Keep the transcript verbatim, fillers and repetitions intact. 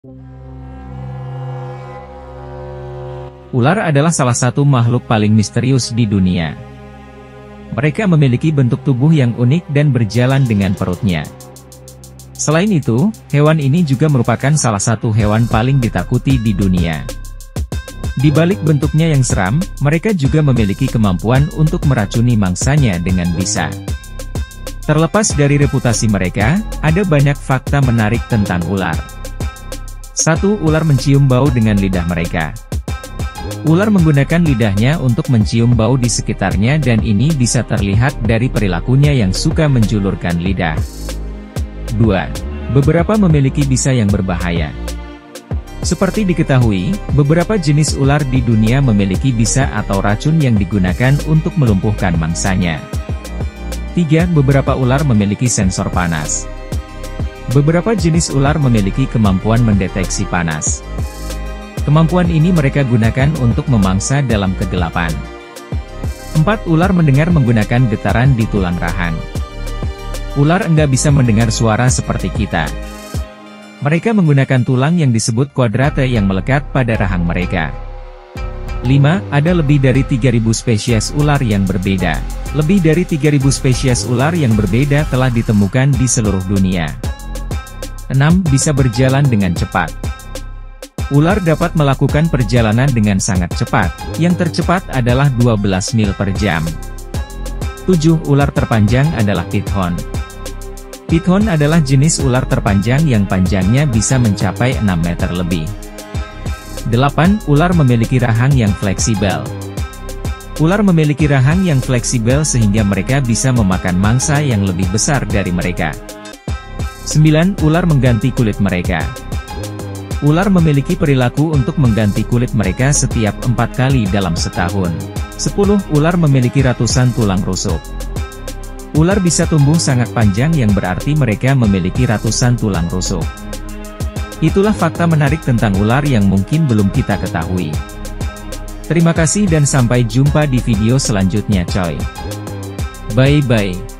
Ular adalah salah satu makhluk paling misterius di dunia. Mereka memiliki bentuk tubuh yang unik dan berjalan dengan perutnya. Selain itu, hewan ini juga merupakan salah satu hewan paling ditakuti di dunia. Di balik bentuknya yang seram, mereka juga memiliki kemampuan untuk meracuni mangsanya dengan bisa. Terlepas dari reputasi mereka, ada banyak fakta menarik tentang ular. satu. Ular mencium bau dengan lidah mereka. Ular menggunakan lidahnya untuk mencium bau di sekitarnya dan ini bisa terlihat dari perilakunya yang suka menjulurkan lidah. dua. Beberapa memiliki bisa yang berbahaya. Seperti diketahui, beberapa jenis ular di dunia memiliki bisa atau racun yang digunakan untuk melumpuhkan mangsanya. tiga. Beberapa ular memiliki sensor panas. Beberapa jenis ular memiliki kemampuan mendeteksi panas. Kemampuan ini mereka gunakan untuk memangsa dalam kegelapan. empat. Ular mendengar menggunakan getaran di tulang rahang. Ular enggak bisa mendengar suara seperti kita. Mereka menggunakan tulang yang disebut quadrate yang melekat pada rahang mereka. lima. Ada lebih dari tiga ribu spesies ular yang berbeda. Lebih dari tiga ribu spesies ular yang berbeda telah ditemukan di seluruh dunia. enam. Bisa berjalan dengan cepat. Ular dapat melakukan perjalanan dengan sangat cepat, yang tercepat adalah dua belas mil per jam. tujuh. Ular terpanjang adalah python. Python adalah jenis ular terpanjang yang panjangnya bisa mencapai enam meter lebih. delapan. Ular memiliki rahang yang fleksibel. Ular memiliki rahang yang fleksibel sehingga mereka bisa memakan mangsa yang lebih besar dari mereka. sembilan. Ular mengganti kulit mereka. Ular memiliki perilaku untuk mengganti kulit mereka setiap empat kali dalam setahun. sepuluh. Ular memiliki ratusan tulang rusuk. Ular bisa tumbuh sangat panjang yang berarti mereka memiliki ratusan tulang rusuk. Itulah fakta menarik tentang ular yang mungkin belum kita ketahui. Terima kasih dan sampai jumpa di video selanjutnya coy. Bye bye.